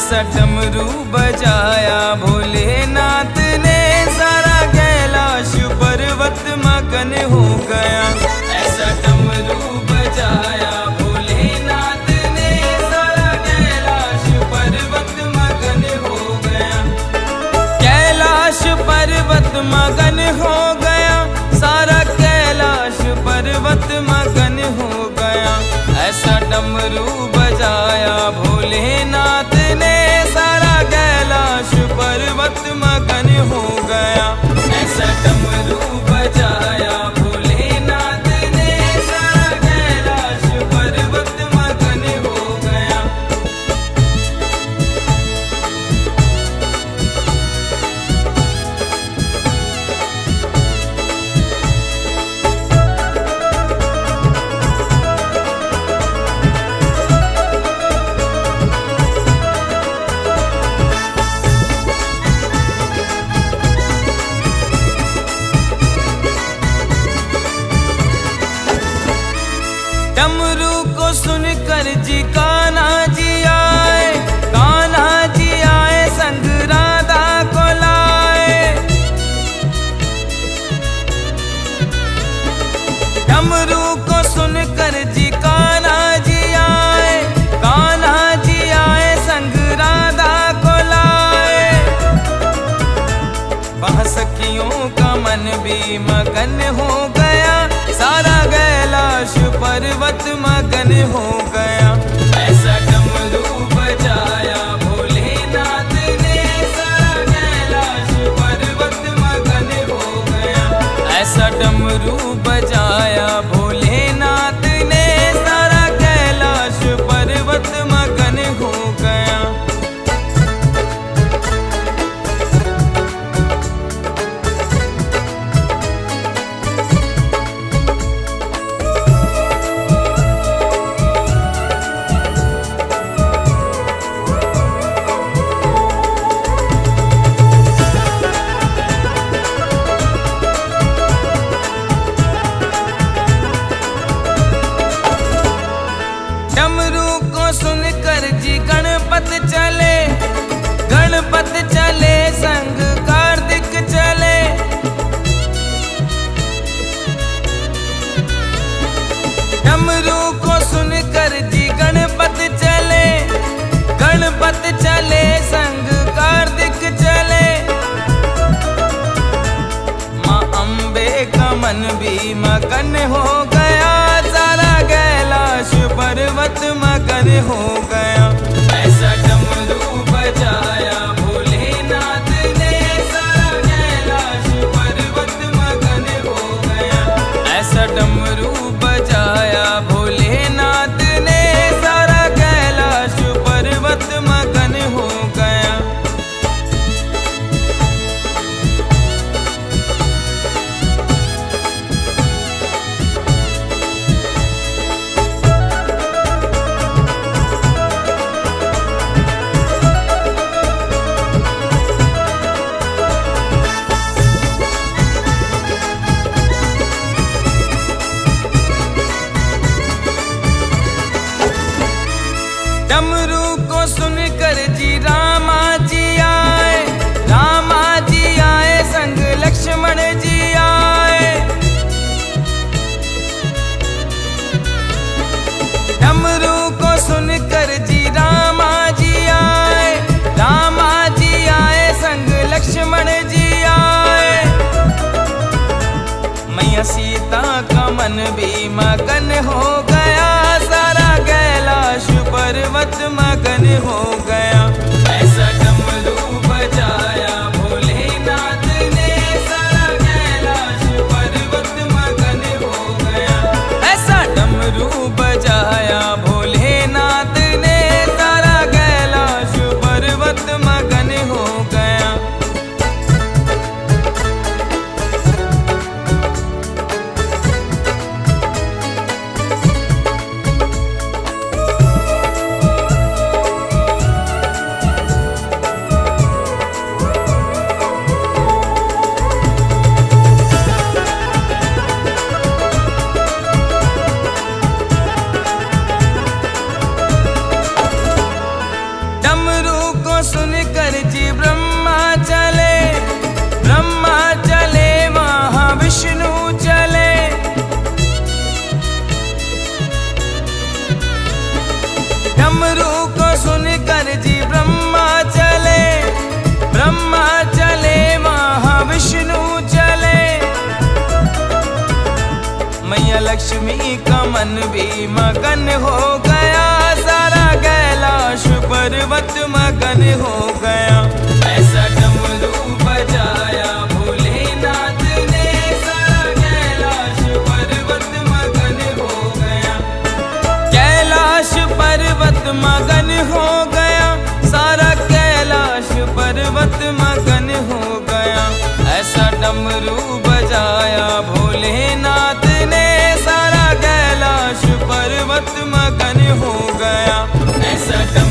ऐसा डमरू बजाया भोलेनाथ ने, सारा कैलाश पर्वत मगन हो गया। ऐसा डमरू बजाया भोलेनाथ ने, सारा कैलाश पर्वत मगन हो गया। कैलाश पर्वत मगन हो गया, सारा कैलाश पर्वत मगन हो गया। ऐसा डमरू बजाया भोलेनाथ ने, सारा कैलाश पर्वत मगन हो गया। ऐसा डमरू बजाया भोलेनाथ ने, सारा कैलाश पर्वत मगन हो गया। डमरू को सुनकर जी कान्हा जी आए, कान्हा जी आए संग राधा को लाए। डमरू को सुनकर जी कान्हा जी आए, कान्हा जी आए संग राधा को लाए। वहाँ सखियों का मन भी मगन हो गया, सारा कैलाश पर्वत मगन हो गया। ऐसा डमरू बजाया भोलेनाथ ने, सारा कैलाश पर्वत मगन हो गया। ऐसा डमरू बजाया भोलेनाथ ने, सारा कैलाश पर्वत मगन हो गया। लक्ष्मी का मन भी मगन हो गया, सारा कैलाश पर्वत मगन हो गया। ऐसा डमरू बजाया भोलेनाथ ने, सारा कैलाश पर्वत मगन हो गया। कैलाश पर्वत मगन हो गया, सारा कैलाश पर्वत मगन हो गया। ऐसा डमरू बजाया भोलेनाथ ने, सारा कैलाश पर्वत मगन हो गया। ऐसा